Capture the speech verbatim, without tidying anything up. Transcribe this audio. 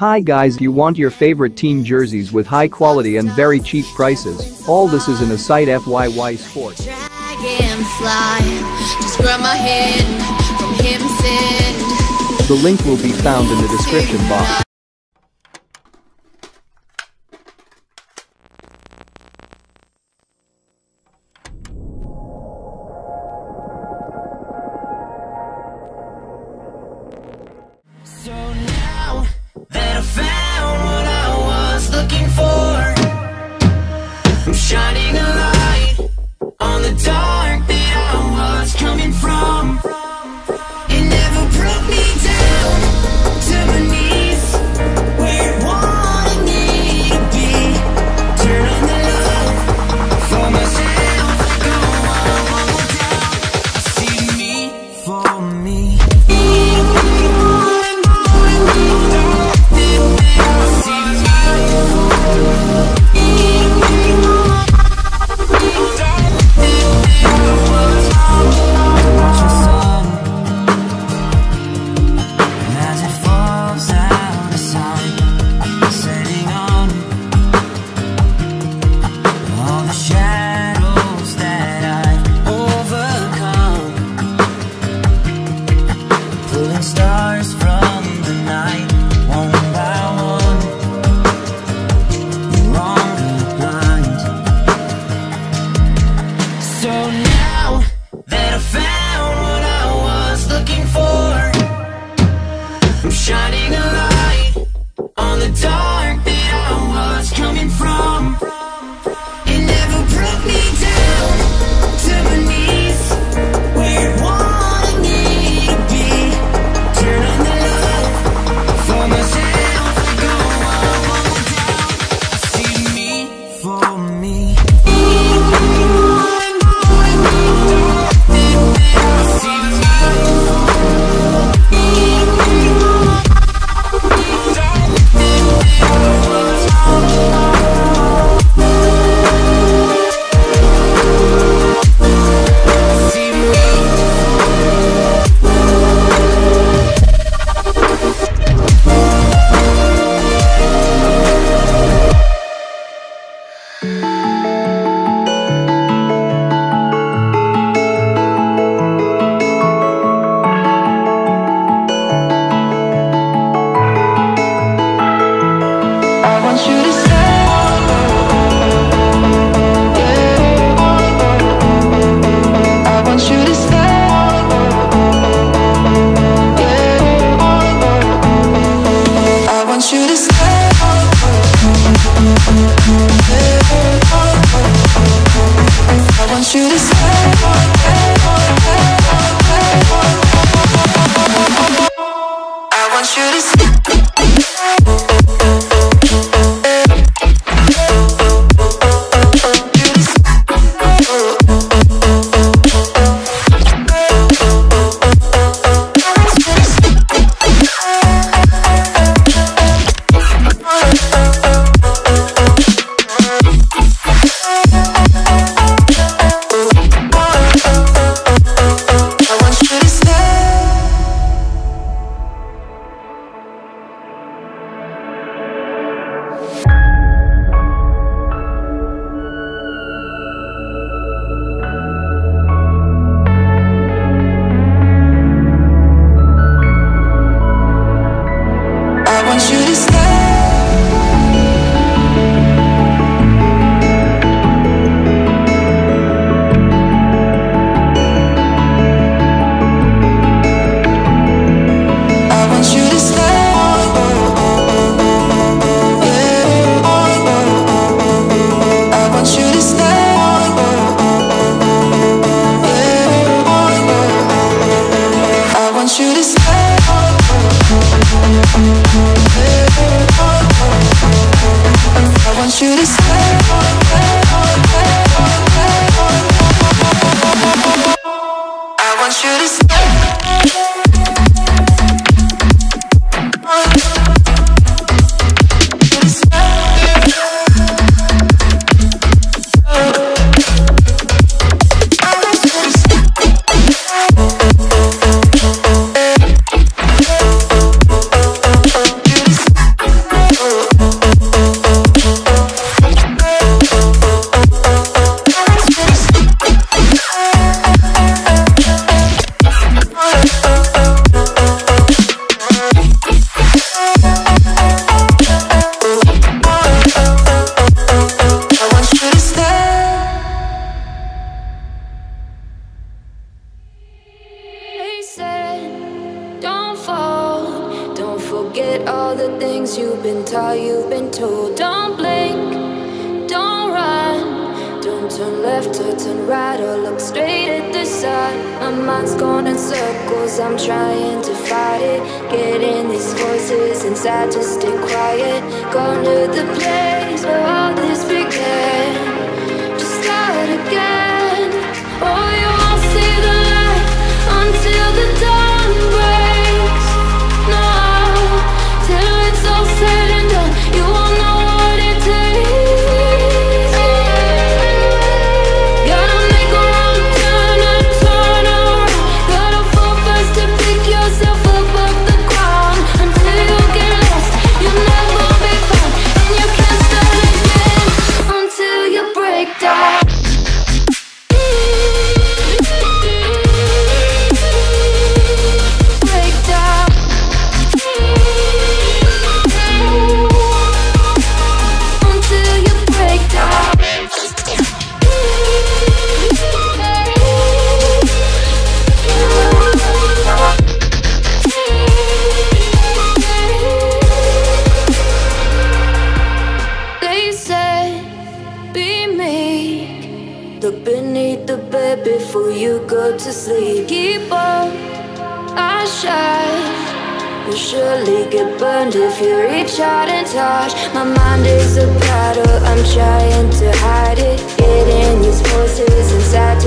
Hi guys, you want your favorite team jerseys with high quality and very cheap prices. All this is in a site F Y Y Sports. Dragonfly, just grab my hand from him send. The link will be found in the description box. So now that I found what I was looking for, I'm shining a light on the dark that I was coming from. It never broke me down to my knees, where it wanted me to be. Turn on the love for myself, go on, one more down. I see me for me. Stars from the night, one by one, no longer blind. So now that I found what I was looking for, I'm shining a light on the dark that I was coming from. It never broke me down to my knees, where it wanted me to be. Turn on the love for myself, go on, one more down. I see me for me. I see me forget all the things you've been taught, you've been told. Don't blink, don't run, don't turn left or turn right or look straight at the sun. My mind's going in circles, I'm trying to fight it. Getting these voices inside to stay quiet. Going to the place where all this began. Just start again. Oh, you won't see the light until the dawn breaks. No, till it's all said and done, you won't know what it takes. Gotta make a wrong turn and turn around. Gotta fall fast to pick yourself up off the ground. Until you get lost, you'll never be found. And you can't start again until you break down. Look beneath the bed before you go to sleep. Keep on, I shine. You'll surely get burned if you reach out and touch. My mind is a battle, I'm trying to hide it. Getting these voices inside